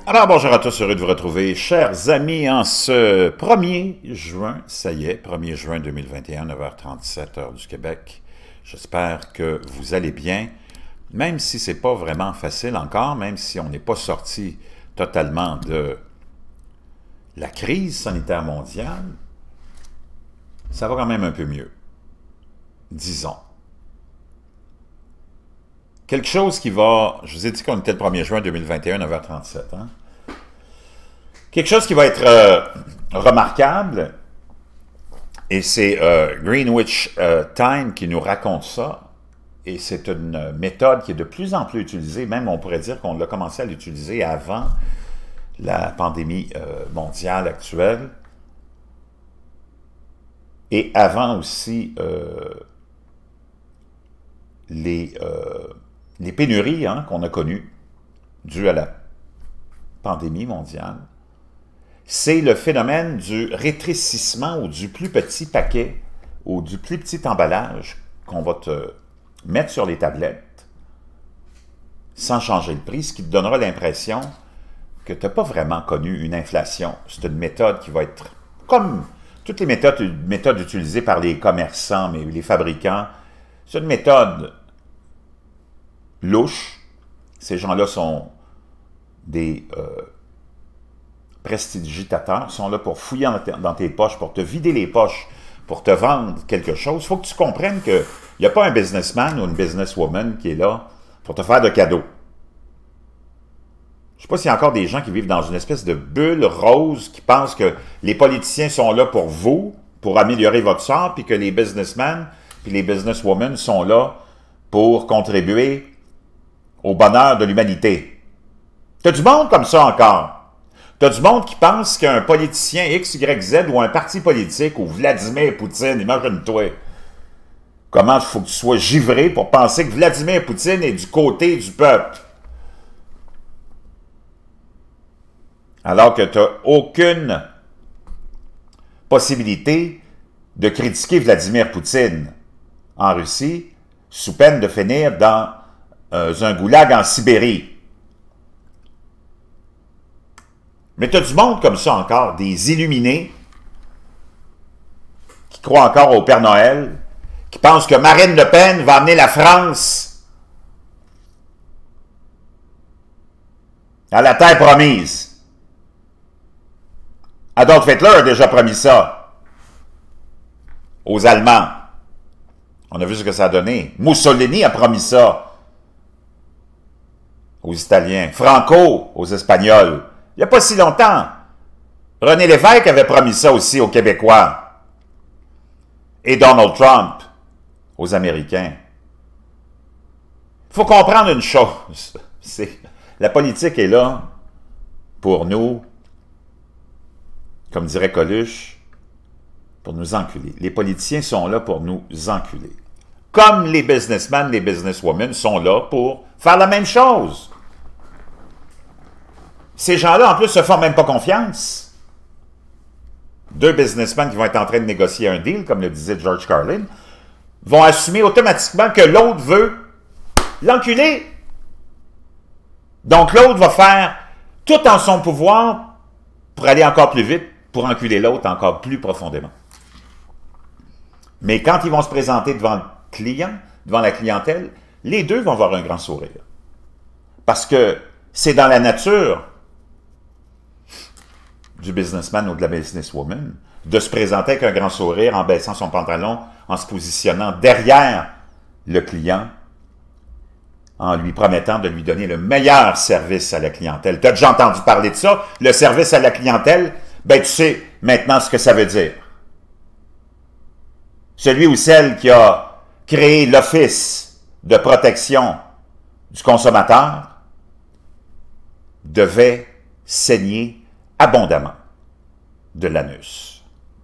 Alors, bonjour à tous, heureux de vous retrouver, chers amis, en ce 1er juin, ça y est, 1er juin 2021, 9h37, heure du Québec. J'espère que vous allez bien, même si c'est pas vraiment facile encore, même si on n'est pas sorti totalement de la crise sanitaire mondiale, ça va quand même un peu mieux, disons. Quelque chose qui va, je vous ai dit qu'on était le 1er juin 2021, 9h37, hein? Quelque chose qui va être remarquable, et c'est Greenwich Time qui nous raconte ça, et c'est une méthode qui est de plus en plus utilisée, même on pourrait dire qu'on l'a commencé à l'utiliser avant la pandémie mondiale actuelle, et avant aussi les pénuries qu'on a connues dues à la pandémie mondiale. C'est le phénomène du rétrécissement ou du plus petit paquet ou du plus petit emballage qu'on va te mettre sur les tablettes sans changer le prix, ce qui te donnera l'impression que tu n'as pas vraiment connu une inflation. C'est une méthode qui va être comme toutes les méthodes utilisées par les commerçants, mais les fabricants. C'est une méthode louche. Ces gens-là sont des prestidigitateurs, sont là pour fouiller dans tes poches, pour te vider les poches, pour te vendre quelque chose. Il faut que tu comprennes qu'il n'y a pas un businessman ou une businesswoman qui est là pour te faire de cadeaux. Je ne sais pas s'il y a encore des gens qui vivent dans une espèce de bulle rose qui pensent que les politiciens sont là pour vous, pour améliorer votre sort, puis que les businessmen puis les businesswomen sont là pour contribuer au bonheur de l'humanité. T'as du monde comme ça encore. T'as du monde qui pense qu'un politicien X, Y, Z ou un parti politique ou Vladimir Poutine, imagine-toi comment il faut que tu sois givré pour penser que Vladimir Poutine est du côté du peuple. Alors que tu n'as aucune possibilité de critiquer Vladimir Poutine en Russie sous peine de finir dans un goulag en Sibérie. Mais tu as du monde comme ça encore, des illuminés, qui croient encore au Père Noël, qui pensent que Marine Le Pen va amener la France à la terre promise. Adolf Hitler a déjà promis ça aux Allemands. On a vu ce que ça a donné. Mussolini a promis ça aux Italiens. Franco aux Espagnols. Il n'y a pas si longtemps. René Lévesque avait promis ça aussi aux Québécois. Et Donald Trump aux Américains. Il faut comprendre une chose. La politique est là pour nous, comme dirait Coluche, pour nous enculer. Les politiciens sont là pour nous enculer. Comme les businessmen, les businesswomen sont là pour faire la même chose. Ces gens-là, en plus, se font même pas confiance. Deux businessmen qui vont être en train de négocier un deal, comme le disait George Carlin, vont assumer automatiquement que l'autre veut l'enculer. Donc, l'autre va faire tout en son pouvoir pour aller encore plus vite, pour enculer l'autre encore plus profondément. Mais quand ils vont se présenter devant le client, devant la clientèle, les deux vont avoir un grand sourire. Parce que c'est dans la nature du businessman ou de la businesswoman de se présenter avec un grand sourire en baissant son pantalon, en se positionnant derrière le client, en lui promettant de lui donner le meilleur service à la clientèle. Tu as déjà entendu parler de ça? Le service à la clientèle, ben tu sais maintenant ce que ça veut dire. Celui ou celle qui a créé l'Office de protection du consommateur devait saigner abondamment de l'anus.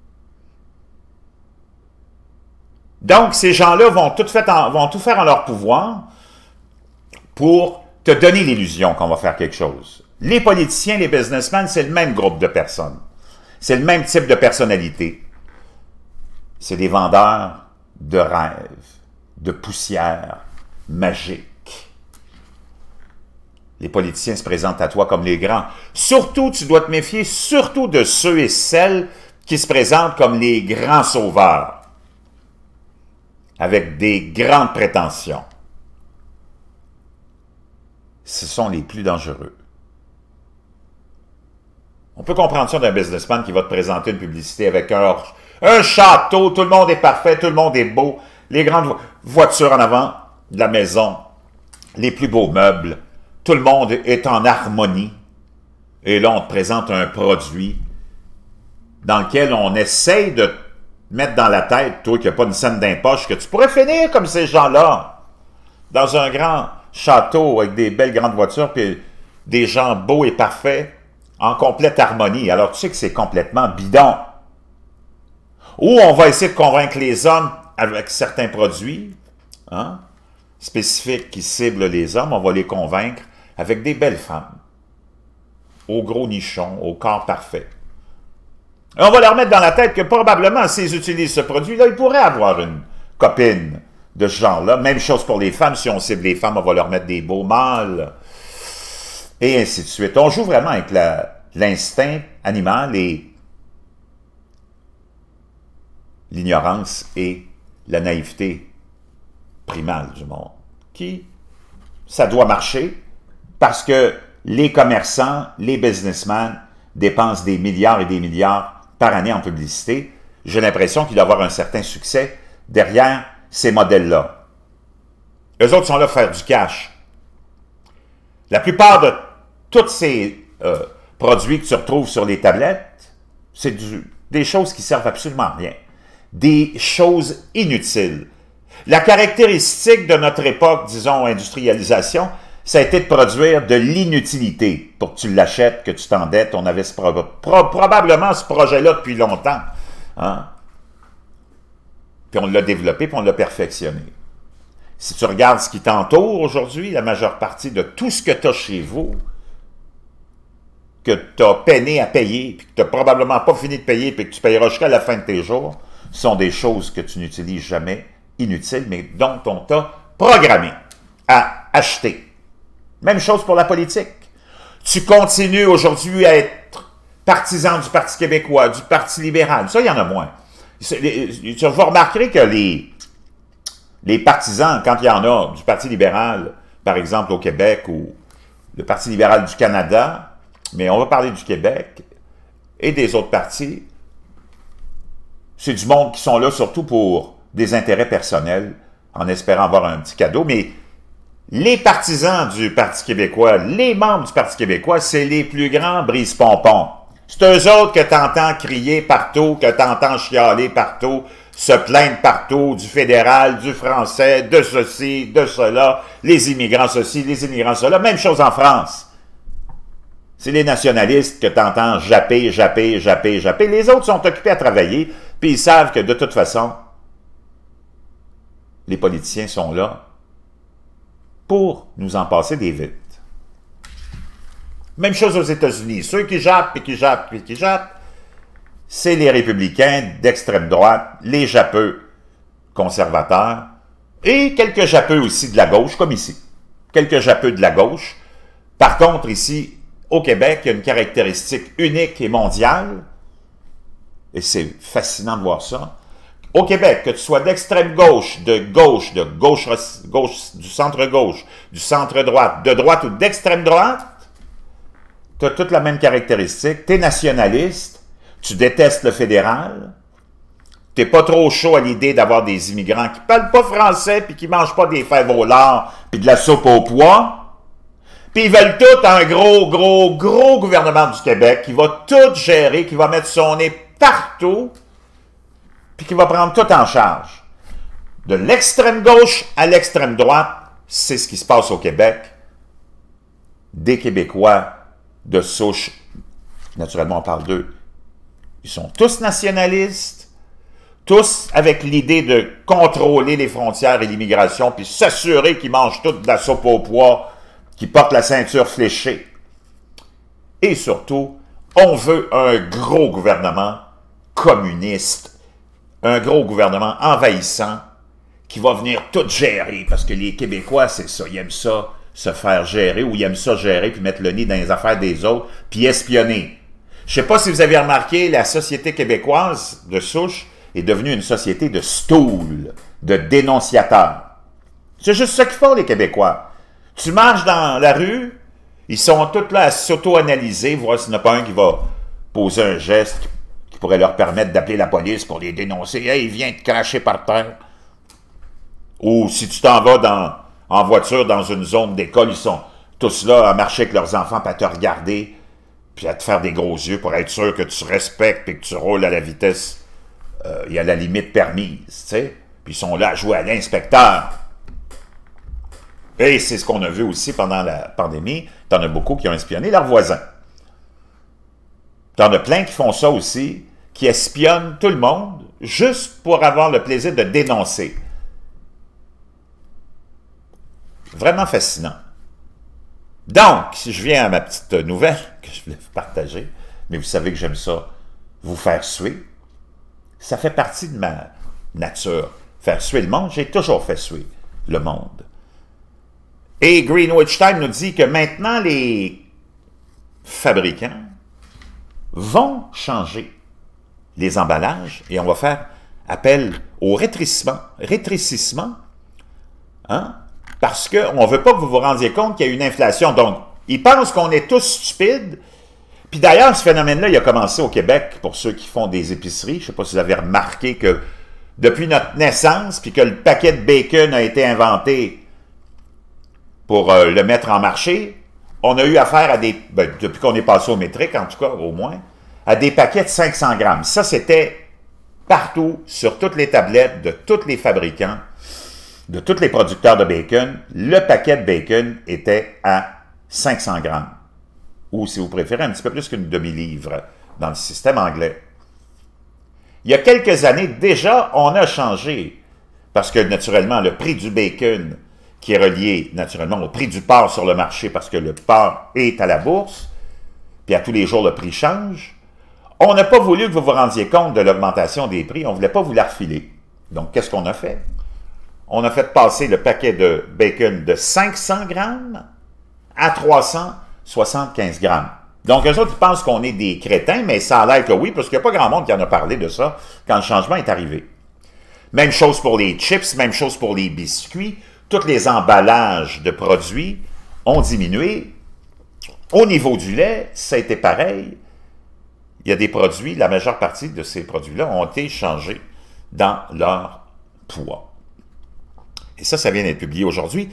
Donc, ces gens-là vont tout faire en leur pouvoir pour te donner l'illusion qu'on va faire quelque chose. Les politiciens, les businessmen, c'est le même groupe de personnes. C'est le même type de personnalité. C'est des vendeurs de rêves, de poussière magique. les politiciens se présentent à toi comme les grands. Surtout, tu dois te méfier, surtout de ceux et celles qui se présentent comme les grands sauveurs, avec des grandes prétentions. Ce sont les plus dangereux. On peut comprendre ça d'un businessman qui va te présenter une publicité avec un château, tout le monde est parfait, tout le monde est beau, les grandes voitures en avant de la maison, les plus beaux meubles, tout le monde est en harmonie. Et là, on te présente un produit dans lequel on essaye de te mettre dans la tête, toi qui n'as pas une scène d'impoche, que tu pourrais finir comme ces gens-là, dans un grand château avec des belles grandes voitures, puis des gens beaux et parfaits, en complète harmonie. Alors tu sais que c'est complètement bidon. Ou on va essayer de convaincre les hommes avec certains produits, hein, spécifiques qui ciblent les hommes, on va les convaincre avec des belles femmes, au gros nichon, au corps parfait. Et on va leur mettre dans la tête que probablement, s'ils utilisent ce produit-là, ils pourraient avoir une copine de ce genre-là. Même chose pour les femmes, si on cible les femmes, on va leur mettre des beaux mâles, et ainsi de suite. On joue vraiment avec l'instinct animal et l'ignorance et la naïveté primale du monde. Ça doit marcher parce que les commerçants, les businessmen dépensent des milliards et des milliards par année en publicité. J'ai l'impression qu'il doit y avoir un certain succès derrière ces modèles-là. Eux autres sont là pour faire du cash. La plupart de tous ces produits que tu retrouves sur les tablettes, c'est des choses qui servent absolument à rien. Des choses inutiles. La caractéristique de notre époque, disons, industrialisation, ça a été de produire de l'inutilité pour que tu l'achètes, que tu t'endettes. On avait probablement ce projet-là depuis longtemps. Hein? Puis on l'a développé, puis on l'a perfectionné. Si tu regardes ce qui t'entoure aujourd'hui, la majeure partie de tout ce que tu as chez vous, que tu as peiné à payer, puis que tu n'as probablement pas fini de payer, puis que tu payeras jusqu'à la fin de tes jours, sont des choses que tu n'utilises jamais, inutiles, mais dont on t'a programmé à acheter. Même chose pour la politique. Tu continues aujourd'hui à être partisan du Parti québécois, du Parti libéral. Ça, il y en a moins. Vous remarquerez que les partisans, quand il y en a du Parti libéral, par exemple au Québec, ou le Parti libéral du Canada, mais on va parler du Québec et des autres partis, c'est du monde qui sont là surtout pour des intérêts personnels, en espérant avoir un petit cadeau, mais les partisans du Parti québécois, les membres du Parti québécois, c'est les plus grands brise-pompons. C'est eux autres que tu entends crier partout, que tu entends chialer partout, se plaindre partout, du fédéral, du français, de ceci, de cela, les immigrants ceci, les immigrants cela. Même chose en France. C'est les nationalistes que tu entends japper, japper, japper, japper. Les autres sont occupés à travailler, puis ils savent que de toute façon, les politiciens sont là pour nous en passer des vites. Même chose aux États-Unis. Ceux qui jappent, puis qui jappent, puis qui jappent, c'est les républicains d'extrême droite, les jappeux conservateurs, et quelques jappeux aussi de la gauche, comme ici. Quelques jappeux de la gauche. Par contre, ici, au Québec, il y a une caractéristique unique et mondiale, et c'est fascinant de voir ça. Au Québec, que tu sois d'extrême gauche, du centre-gauche, du centre-droite, de droite ou d'extrême droite, tu as toutes la même caractéristique. Tu es nationaliste, tu détestes le fédéral, tu n'es pas trop chaud à l'idée d'avoir des immigrants qui ne parlent pas français puis qui ne mangent pas des fèves au lard puis de la soupe au pois. Puis ils veulent tout un gros gouvernement du Québec qui va tout gérer, qui va mettre son nez partout, puis qui va prendre tout en charge. De l'extrême gauche à l'extrême droite, c'est ce qui se passe au Québec. Des Québécois de souche, naturellement on parle d'eux, ils sont tous nationalistes, tous avec l'idée de contrôler les frontières et l'immigration, puis s'assurer qu'ils mangent toute de la soupe au pois, qu'ils portent la ceinture fléchée. Et surtout, on veut un gros gouvernement communiste, un gros gouvernement envahissant qui va venir tout gérer, parce que les Québécois, c'est ça, ils aiment ça, se faire gérer, ou ils aiment ça gérer, puis mettre le nez dans les affaires des autres, puis espionner. Je ne sais pas si vous avez remarqué, la société québécoise de souche est devenue une société de stools, de dénonciateurs. C'est juste ça qu'ils font, les Québécois. Tu marches dans la rue, ils sont tous là à s'auto-analyser, voir s'il n'y en a pas un qui va poser un geste qui pourrait leur permettre d'appeler la police pour les dénoncer. « Hey, viens te cracher par terre. » Ou si tu t'en vas en voiture dans une zone d'école, ils sont tous là à marcher avec leurs enfants, puis à te regarder, puis à te faire des gros yeux pour être sûr que tu respectes et que tu roules à la vitesse et à la limite permise, tu sais. Puis ils sont là à jouer à l'inspecteur. Et c'est ce qu'on a vu aussi pendant la pandémie. T'en as beaucoup qui ont espionné leurs voisins. T'en as plein qui font ça aussi, qui espionnent tout le monde, juste pour avoir le plaisir de dénoncer. Vraiment fascinant. Donc, si je viens à ma petite nouvelle que je voulais vous partager, mais vous savez que j'aime ça, vous faire suer, ça fait partie de ma nature. Faire suer le monde, j'ai toujours fait suer le monde. Et Greenwich Time nous dit que maintenant, les fabricants vont changer les emballages et on va faire appel au rétrécissement, hein? Parce qu'on ne veut pas que vous vous rendiez compte qu'il y a une inflation. Donc, ils pensent qu'on est tous stupides. Puis d'ailleurs, ce phénomène-là, il a commencé au Québec, pour ceux qui font des épiceries. Je ne sais pas si vous avez remarqué que depuis notre naissance, puis que le paquet de bacon a été inventé pour le mettre en marché, on a eu affaire à des, depuis qu'on est passé au métrique, en tout cas, au moins, à des paquets de 500 grammes. Ça, c'était partout, sur toutes les tablettes de tous les fabricants, de tous les producteurs de bacon. Le paquet de bacon était à 500 grammes. Ou, si vous préférez, un petit peu plus qu'une demi-livre dans le système anglais. Il y a quelques années, déjà, on a changé. Parce que, naturellement, le prix du bacon, qui est relié, naturellement, au prix du porc sur le marché, parce que le porc est à la bourse, puis à tous les jours, le prix change. On n'a pas voulu que vous vous rendiez compte de l'augmentation des prix. On ne voulait pas vous la refiler. Donc, qu'est-ce qu'on a fait? On a fait passer le paquet de bacon de 500 grammes à 375 grammes. Donc, eux autres, ils pensent qu'on est des crétins, mais ça a l'air que oui, parce qu'il n'y a pas grand monde qui en a parlé de ça quand le changement est arrivé. Même chose pour les chips, même chose pour les biscuits. Tous les emballages de produits ont diminué. Au niveau du lait, ça a été pareil. Il y a des produits, la majeure partie de ces produits-là ont été changés dans leur poids. Et ça vient d'être publié aujourd'hui.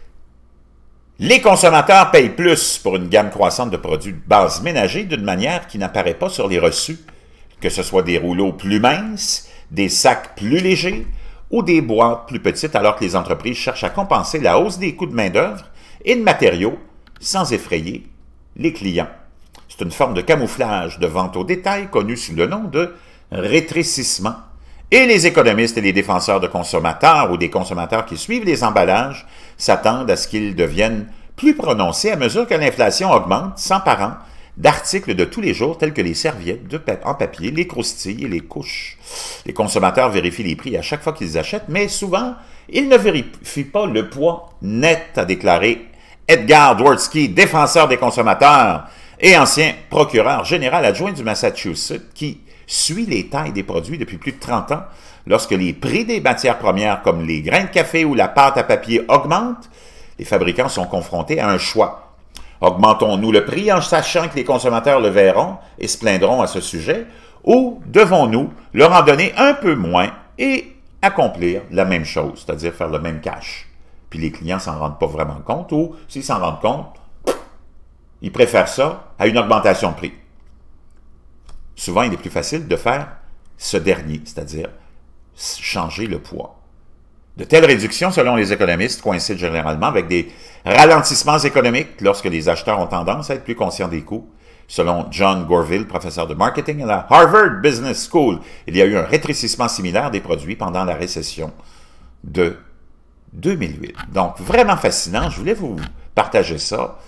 Les consommateurs payent plus pour une gamme croissante de produits de base ménagers d'une manière qui n'apparaît pas sur les reçus, que ce soit des rouleaux plus minces, des sacs plus légers ou des boîtes plus petites, alors que les entreprises cherchent à compenser la hausse des coûts de main-d'œuvre et de matériaux sans effrayer les clients. C'est une forme de camouflage de vente au détail connue sous le nom de rétrécissement. Et les économistes et les défenseurs de consommateurs ou des consommateurs qui suivent les emballages s'attendent à ce qu'ils deviennent plus prononcés à mesure que l'inflation augmente, s'emparant d'articles de tous les jours tels que les serviettes en papier, les croustilles et les couches. Les consommateurs vérifient les prix à chaque fois qu'ils achètent, mais souvent, ils ne vérifient pas le poids net, a déclaré Edgar Dworski, défenseur des consommateurs et ancien procureur général adjoint du Massachusetts, qui suit les tailles des produits depuis plus de 30 ans. Lorsque les prix des matières premières comme les grains de café ou la pâte à papier augmentent, les fabricants sont confrontés à un choix. Augmentons-nous le prix en sachant que les consommateurs le verront et se plaindront à ce sujet, ou devons-nous leur en donner un peu moins et accomplir la même chose, c'est-à-dire faire le même cash? Puis les clients ne s'en rendent pas vraiment compte, ou s'ils s'en rendent compte, ils préfèrent ça à une augmentation de prix. Souvent, il est plus facile de faire ce dernier, c'est-à-dire changer le poids. De telles réductions, selon les économistes, coïncident généralement avec des ralentissements économiques lorsque les acheteurs ont tendance à être plus conscients des coûts. Selon John Gorville, professeur de marketing à la Harvard Business School, il y a eu un rétrécissement similaire des produits pendant la récession de 2008. Donc, vraiment fascinant. Je voulais vous partager ça.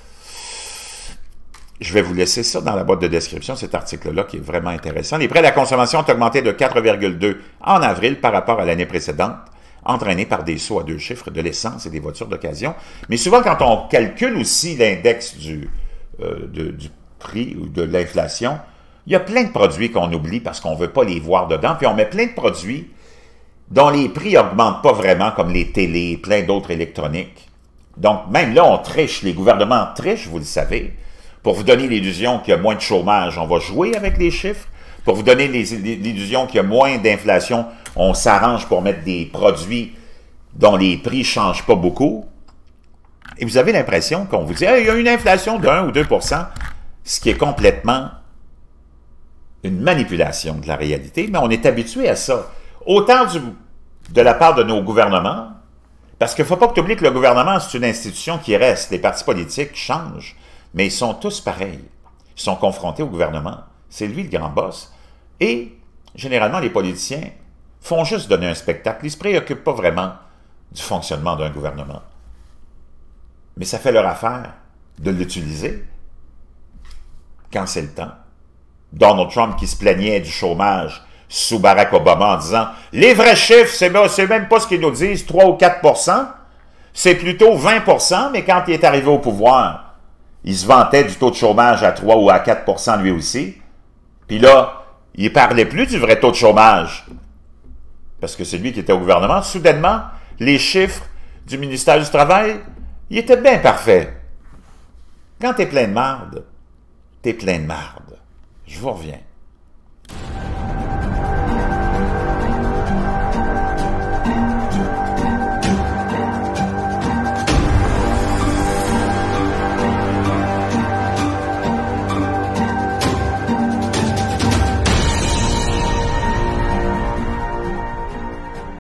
Je vais vous laisser ça dans la boîte de description, cet article-là qui est vraiment intéressant. Les prêts à la consommation ont augmenté de 4,2 en avril par rapport à l'année précédente, entraînés par des sauts à 2 chiffres, de l'essence et des voitures d'occasion. Mais souvent, quand on calcule aussi l'index du prix ou de l'inflation, il y a plein de produits qu'on oublie parce qu'on ne veut pas les voir dedans, puis on met plein de produits dont les prix n'augmentent pas vraiment, comme les télés, plein d'autres électroniques. Donc, même là, on triche, les gouvernements trichent, vous le savez, pour vous donner l'illusion qu'il y a moins de chômage, on va jouer avec les chiffres. Pour vous donner l'illusion qu'il y a moins d'inflation, on s'arrange pour mettre des produits dont les prix ne changent pas beaucoup. Et vous avez l'impression qu'on vous dit hey, « il y a une inflation de 1 ou 2 », ce qui est complètement une manipulation de la réalité, mais on est habitué à ça. Autant de la part de nos gouvernements, parce qu'il ne faut pas que tu oublies que le gouvernement, c'est une institution qui reste. Les partis politiques changent, mais ils sont tous pareils. Ils sont confrontés au gouvernement. C'est lui le grand boss. Et, généralement, les politiciens font juste donner un spectacle. Ils ne se préoccupent pas vraiment du fonctionnement d'un gouvernement. Mais ça fait leur affaire de l'utiliser quand c'est le temps. Donald Trump qui se plaignait du chômage sous Barack Obama en disant « Les vrais chiffres, c'est même pas ce qu'ils nous disent, 3 ou 4 c'est plutôt 20 mais quand il est arrivé au pouvoir, il se vantait du taux de chômage à 3 ou à 4 lui aussi. Puis là, il ne parlait plus du vrai taux de chômage, parce que c'est lui qui était au gouvernement. Soudainement, les chiffres du ministère du Travail, ils étaient bien parfaits. Quand t'es plein de marde, t'es plein de marde. Je vous reviens.